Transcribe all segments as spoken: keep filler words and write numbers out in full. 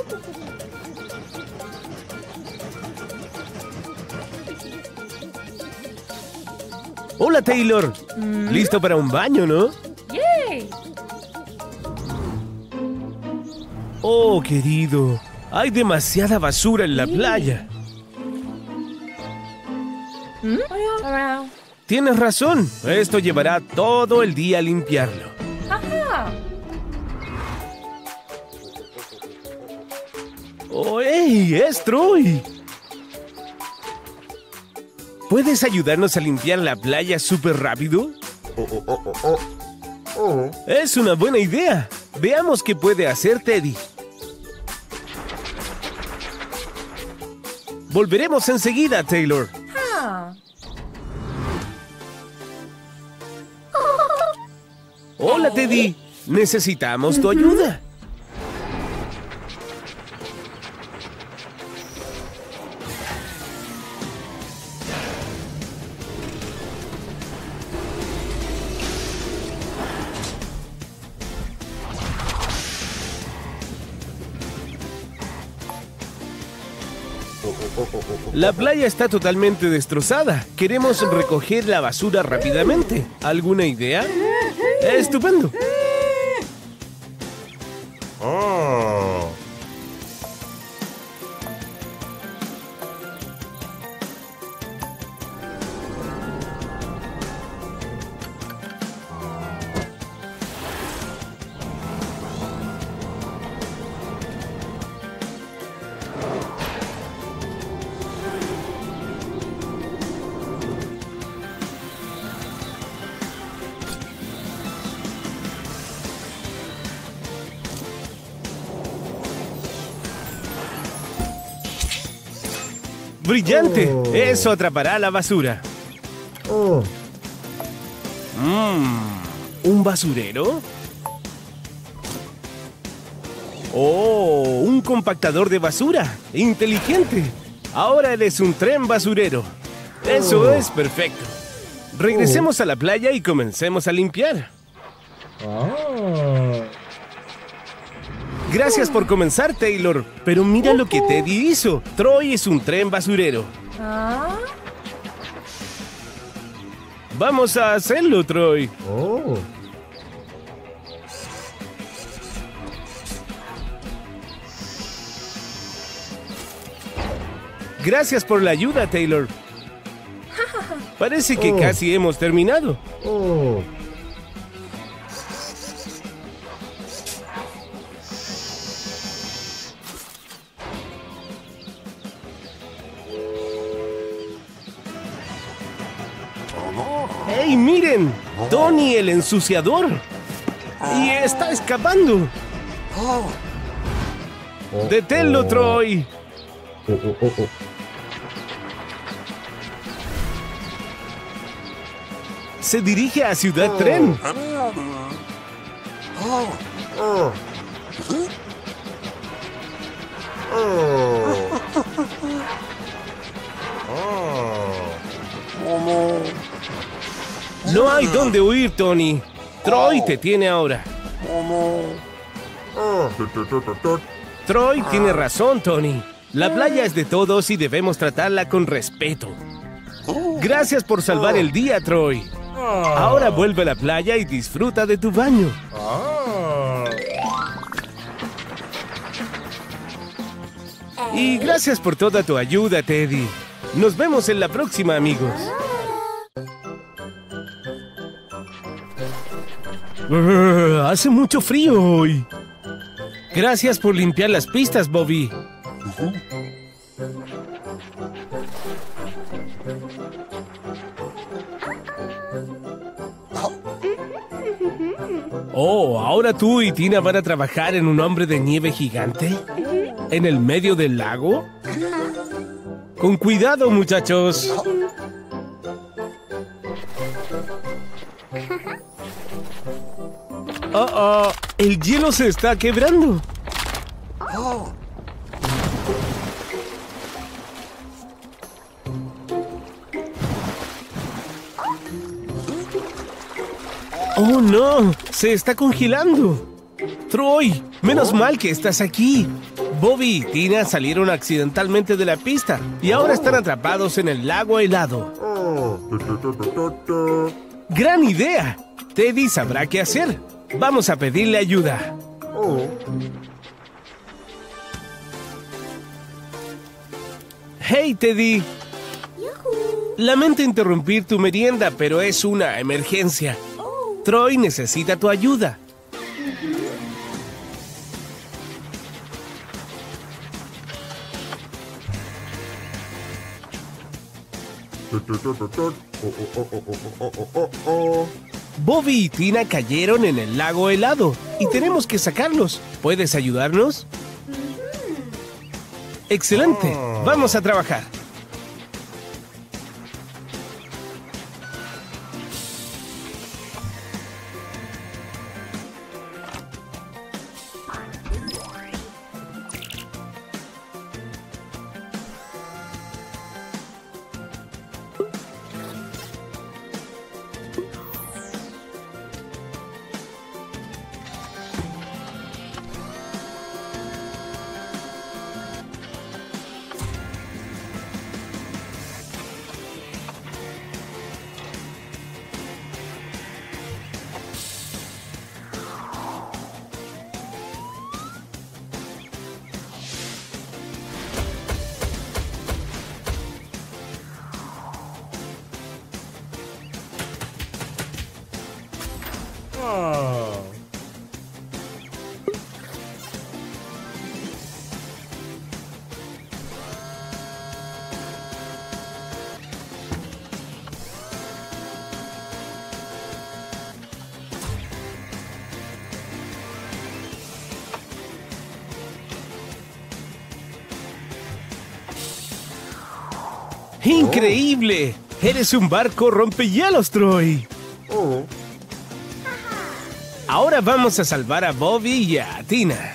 Hola, Taylor. Mm. ¿Listo para un baño, no? ¡Yay! Oh, querido. Hay demasiada basura en la Sí. playa. ¿Mm? Around. Tienes razón. Esto llevará todo el día a limpiarlo. Ajá. ¡Oh, hey! ¡Es Troy! ¿Puedes ayudarnos a limpiar la playa súper rápido? Es una buena idea. Veamos qué puede hacer Teddy. Volveremos enseguida, Taylor. Ah. Hola, Teddy. Necesitamos tu ayuda. La playa está totalmente destrozada. Queremos recoger la basura rápidamente. ¿Alguna idea? ¡Estupendo! Oh. ¡Brillante! Oh. Eso atrapará la basura. Oh. Mmm. ¿Un basurero? ¡Oh! Un compactador de basura. ¡Inteligente! Ahora eres un tren basurero. Eso Oh. es perfecto. Regresemos a la playa y comencemos a limpiar. Ah. Gracias por comenzar, Taylor. Pero mira lo que Teddy hizo. Troy es un tren basurero. Ah. Vamos a hacerlo, Troy. Oh. Gracias por la ayuda, Taylor. Parece que Oh. casi hemos terminado. Oh. ¡Hey, miren! Tony, el ensuciador. Y está escapando. Oh. ¡Deténlo, Oh. Troy! Oh, oh, oh, oh. Se dirige a Ciudad Tren. Oh. Oh. Oh. Oh. No hay dónde huir, Tony. Troy te tiene ahora. Oh. Troy tiene razón, Tony. La playa es de todos y debemos tratarla con respeto. Gracias por salvar el día, Troy. Ahora vuelve a la playa y disfruta de tu baño. Ah. Y gracias por toda tu ayuda, Teddy. Nos vemos en la próxima, amigos. Brr, hace mucho frío hoy. Gracias por limpiar las pistas, Bobby. Oh, ¿ahora tú y Tina van a trabajar en un hombre de nieve gigante? ¿En el medio del lago? Con cuidado, muchachos. Oh, oh, el hielo se está quebrando. Oh, no, se está congelando. Troy, menos mal que estás aquí. Bobby y Tina salieron accidentalmente de la pista y ahora están atrapados en el lago helado. ¡Gran idea! Teddy sabrá qué hacer. Vamos a pedirle ayuda. ¡Hey, Teddy! Lamento interrumpir tu merienda, pero es una emergencia. Troy necesita tu ayuda. Bobby y Tina cayeron en el lago helado y tenemos que sacarlos. ¿Puedes ayudarnos? ¡Excelente! ¡Vamos a trabajar! ¡Increíble! ¡Eres un barco rompehielos, Troy! Ahora vamos a salvar a Bobby y a Tina.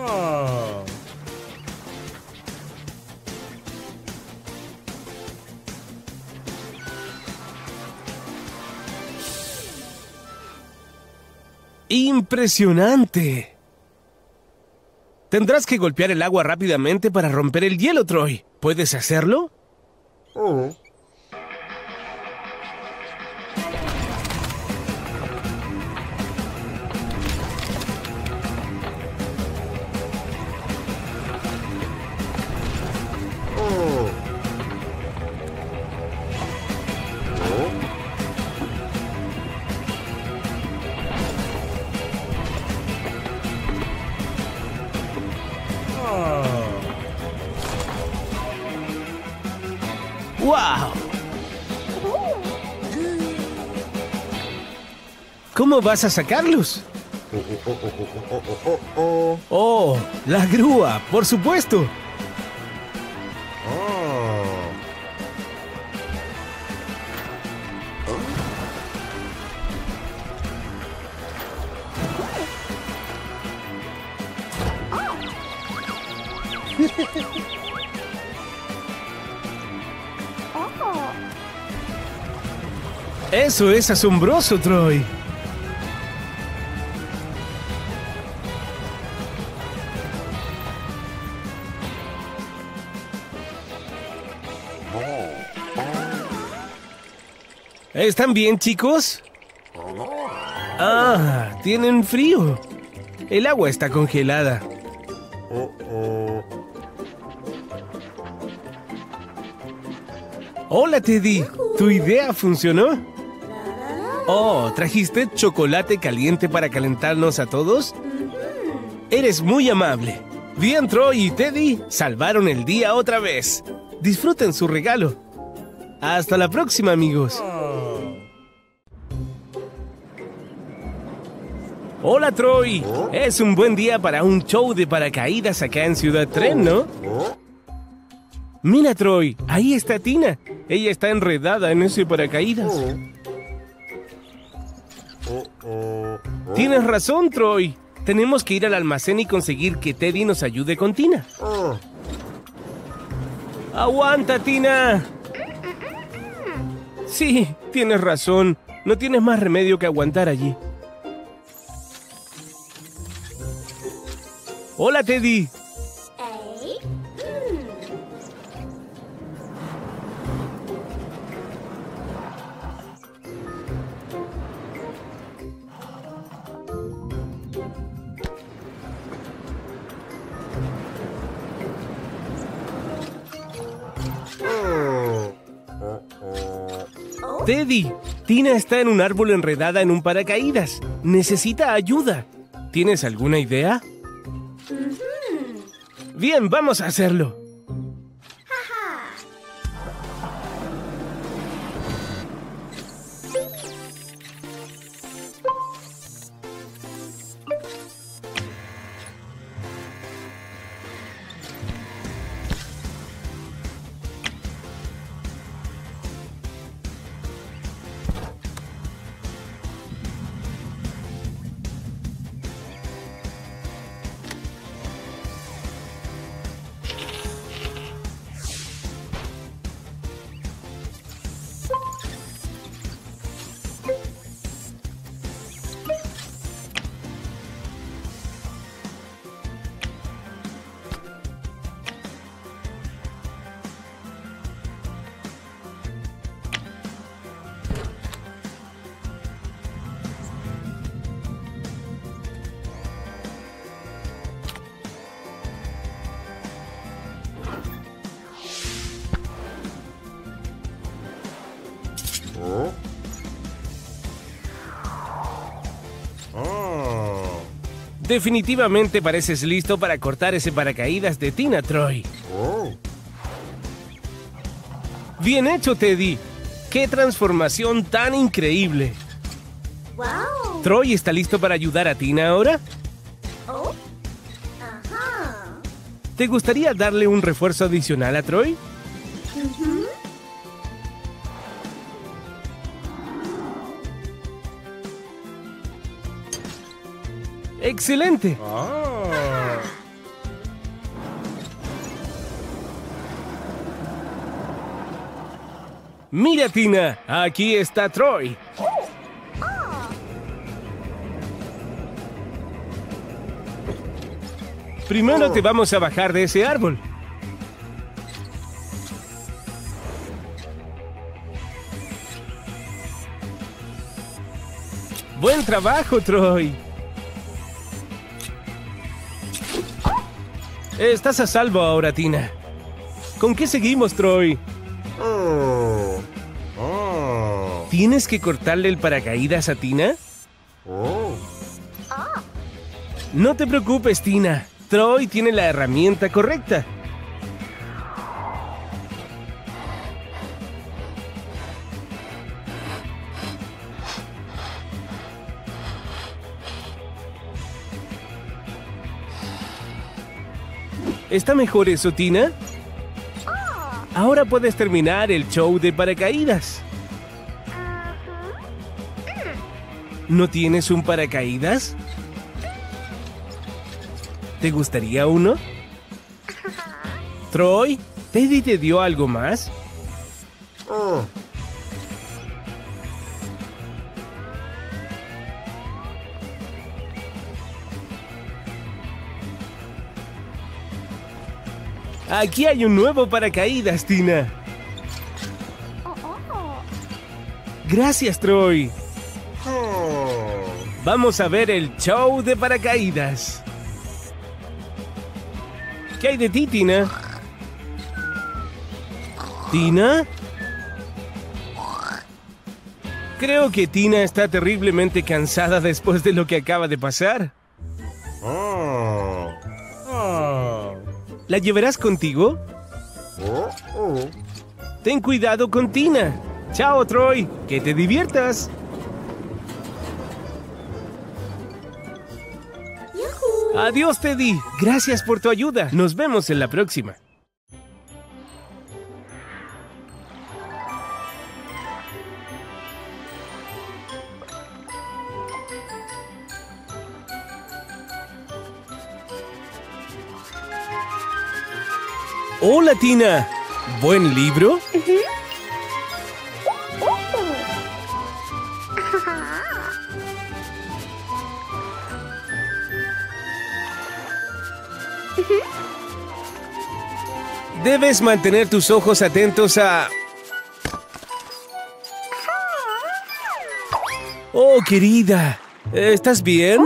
¡Impresionante! Tendrás que golpear el agua rápidamente para romper el hielo, Troy. ¿Puedes hacerlo? Oh. Oh. ¡Wow! ¿Cómo vas a sacarlos? Oh, oh, oh, oh, oh, oh, oh, oh. ¡Oh! ¡La grúa! ¡Por supuesto! Oh. ¡Eso es asombroso, Troy! ¿Están bien, chicos? Ah, tienen frío. El agua está congelada. Oh, oh. Hola, Teddy. ¿Tu idea funcionó? Oh, ¿trajiste chocolate caliente para calentarnos a todos? Eres muy amable. Bien, Troy y Teddy salvaron el día otra vez. Disfruten su regalo. Hasta la próxima, amigos. Hola, Troy. Es un buen día para un show de paracaídas acá en Ciudad Tren, ¿no? Mira, Troy, ahí está Tina. Ella está enredada en ese paracaídas. Oh, oh, oh. Tienes razón, Troy. Tenemos que ir al almacén y conseguir que Teddy nos ayude con Tina. Oh. ¡Aguanta, Tina! Sí, tienes razón. No tienes más remedio que aguantar allí. Hola, Teddy. Teddy, Tina está en un árbol enredada en un paracaídas. Necesita ayuda. ¿Tienes alguna idea? Bien, vamos a hacerlo. Oh. Oh. Definitivamente pareces listo para cortar ese paracaídas de Tina, Troy. Oh. Bien hecho, Teddy. ¡Qué transformación tan increíble! Wow. ¿Troy está listo para ayudar a Tina ahora? Oh. Ajá. ¿Te gustaría darle un refuerzo adicional a Troy? Ujú. ¡Excelente! Ah. Mira, Tina, aquí está Troy. Primero te vamos a bajar de ese árbol. Buen trabajo, Troy. Estás a salvo ahora, Tina. ¿Con qué seguimos, Troy? Oh. Oh. ¿Tienes que cortarle el paracaídas a Tina? Oh. No te preocupes, Tina. Troy tiene la herramienta correcta. ¿Está mejor eso, Tina? Ahora puedes terminar el show de paracaídas. ¿No tienes un paracaídas? ¿Te gustaría uno? Troy, ¿Teddy te dio algo más? Oh. Aquí hay un nuevo paracaídas, Tina. Gracias, Troy. Oh. Vamos a ver el show de paracaídas. ¿Qué hay de ti, Tina? ¿Tina? Creo que Tina está terriblemente cansada después de lo que acaba de pasar. Oh. Oh. ¿La llevarás contigo? Oh. Oh. Ten cuidado con Tina. Chao, Troy. Que te diviertas. Yahoo. Adiós, Teddy. Gracias por tu ayuda. Nos vemos en la próxima. Hola, Tina. ¿Buen libro? Debes mantener tus ojos atentos a... Oh, querida. ¿Estás bien?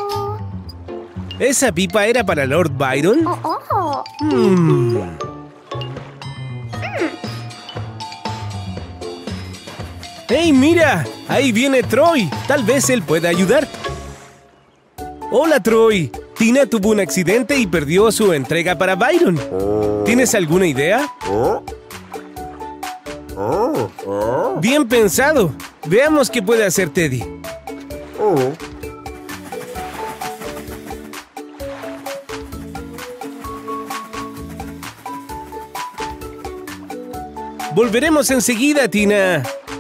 ¿Esa pipa era para Lord Byron? Oh. Hmm. ¡Hey, mira! Ahí viene Troy. Tal vez él pueda ayudar. Hola, Troy. Tina tuvo un accidente y perdió su entrega para Byron. ¿Tienes alguna idea? Bien pensado. Veamos qué puede hacer Teddy. Volveremos enseguida, Tina.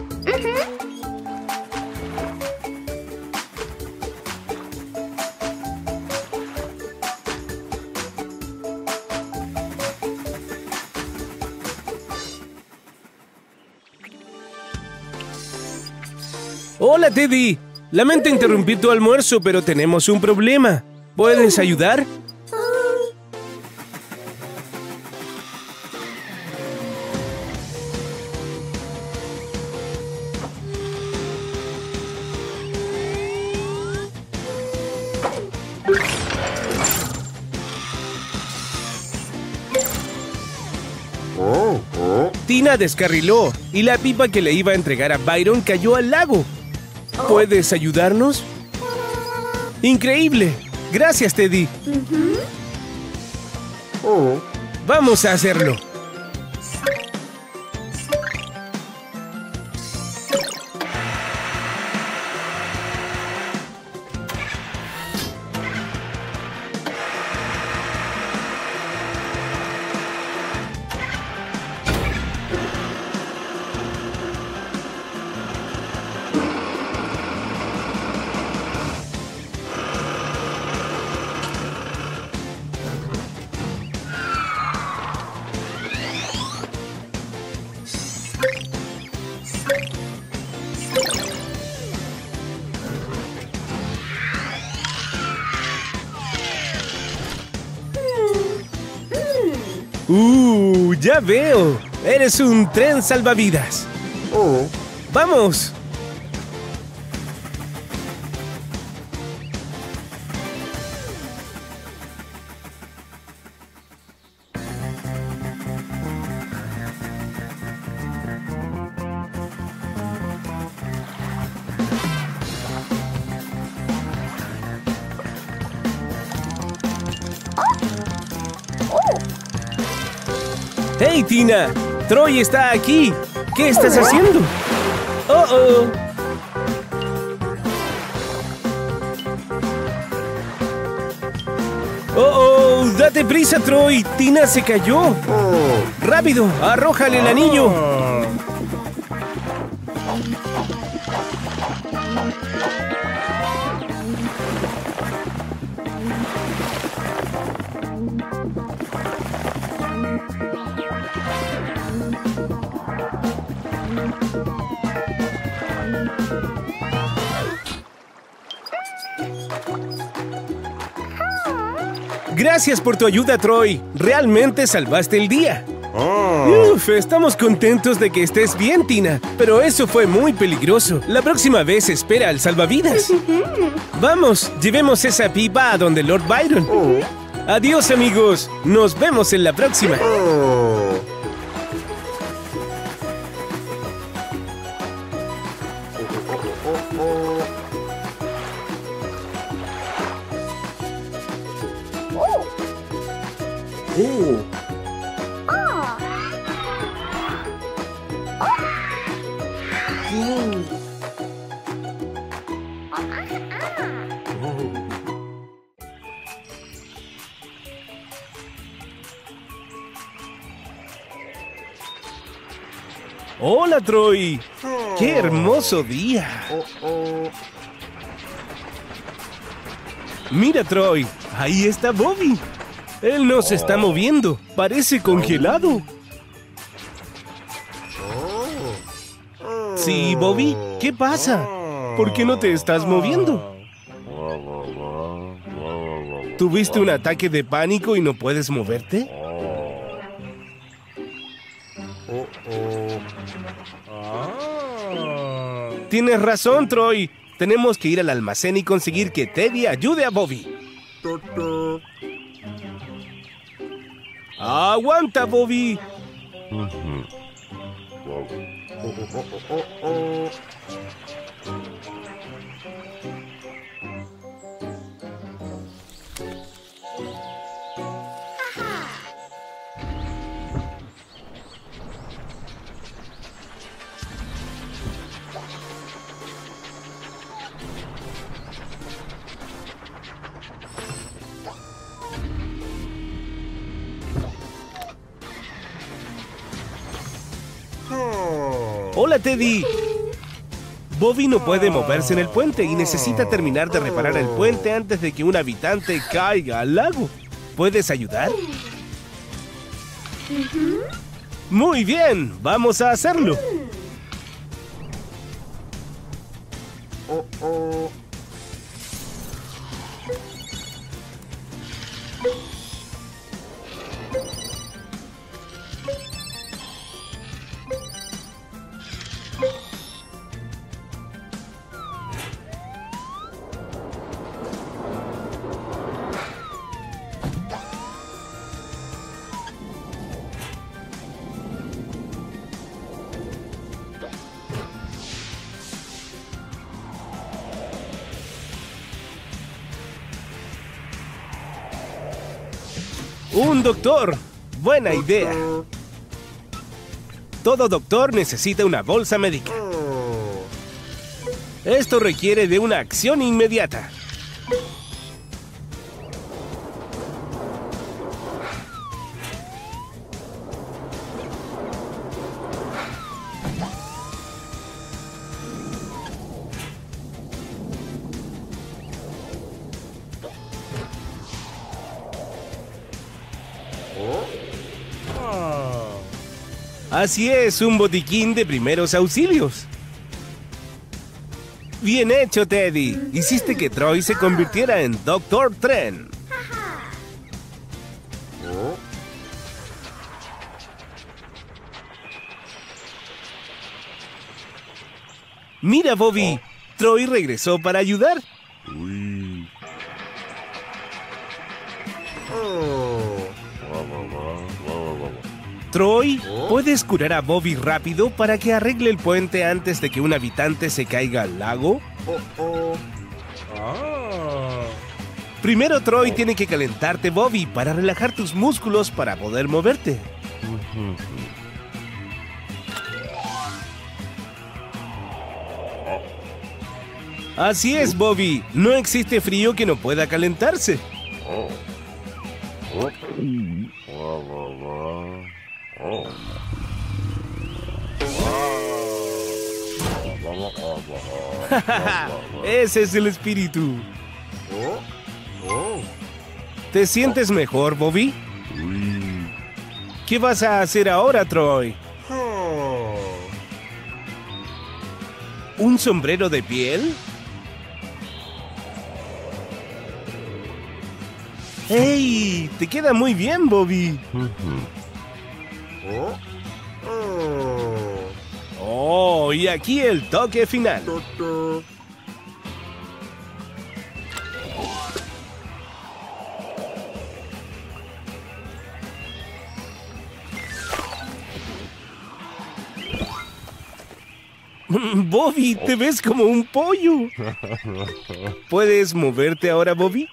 Hola, Teddy. Lamento interrumpir tu almuerzo, pero tenemos un problema. ¿Puedes ayudar? Tina descarriló y la pipa que le iba a entregar a Byron cayó al lago. ¿Puedes ayudarnos? ¡Increíble! Gracias, Teddy. Vamos a hacerlo. ¡Uh! ¡Ya veo! ¡Eres un tren salvavidas! ¡Vamos! ¡Hey, Tina! ¡Troy está aquí! ¿Qué estás haciendo? ¡Oh, oh! ¡Oh, oh! ¡Date prisa, Troy! ¡Tina se cayó! ¡Rápido! ¡Arrójale el anillo! Gracias por tu ayuda, Troy. Realmente salvaste el día. Uf, estamos contentos de que estés bien, Tina. Pero eso fue muy peligroso. La próxima vez espera al salvavidas. Vamos, llevemos esa pipa a donde Lord Byron. Adiós, amigos. Nos vemos en la próxima. ¡Hola, Troy! ¡Qué hermoso día! Mira, Troy, ahí está Bobby. Él no se está moviendo, parece congelado. Sí, Bobby, ¿qué pasa? ¿Por qué no te estás moviendo? ¿Tuviste un ataque de pánico y no puedes moverte? Tienes razón, Troy. Tenemos que ir al almacén y conseguir que Teddy ayude a Bobby. ¡Aguanta, Bobby! ¡Hola, Teddy! Bobby no puede moverse en el puente y necesita terminar de reparar el puente antes de que un habitante caiga al lago. ¿Puedes ayudar? Muy bien, vamos a hacerlo. Oh, oh. ¡Un doctor! ¡Buena idea! Todo doctor necesita una bolsa médica. Esto requiere de una acción inmediata. Así es, un botiquín de primeros auxilios. Bien hecho, Teddy. Hiciste que Troy se convirtiera en Doctor Tren. Mira, Bobby. Troy regresó para ayudar. Uy. Troy, ¿puedes curar a Bobby rápido para que arregle el puente antes de que un habitante se caiga al lago? Oh, oh. Primero, Troy tiene que calentarte, Bobby, para relajar tus músculos para poder moverte. Así es, Bobby. No existe frío que no pueda calentarse. Oh. Oh. Oh. Ese es el espíritu. Oh. Oh. ¿Te sientes mejor, Bobby? Uy. ¿Qué vas a hacer ahora, Troy? Oh. ¿Un sombrero de piel? ¡Hey! Te queda muy bien, Bobby. Oh. Oh. Oh, y aquí el toque final. Doctor. Bobby, te ves como un pollo. ¿Puedes moverte ahora, Bobby?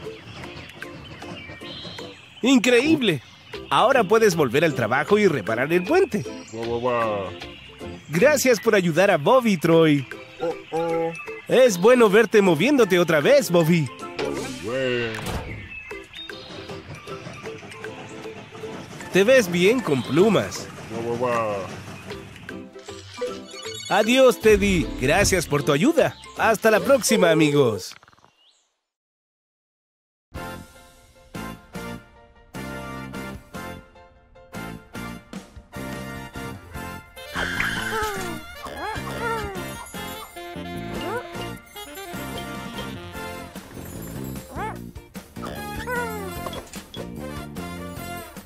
¡Increíble! Ahora puedes volver al trabajo y reparar el puente. Guau, guau, guau. Gracias por ayudar a Bobby, Troy. Oh, oh. Es bueno verte moviéndote otra vez, Bobby. Güey. Te ves bien con plumas. Guau, guau, guau. Adiós, Teddy. Gracias por tu ayuda. Hasta la próxima, amigos.